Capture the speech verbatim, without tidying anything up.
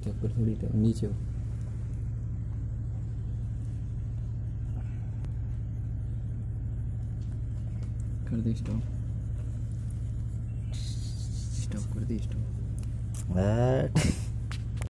क्या ऊपर थोड़ी तो नीचे हो। कर दे स्टॉप, स्टॉप कर दे स्टॉप।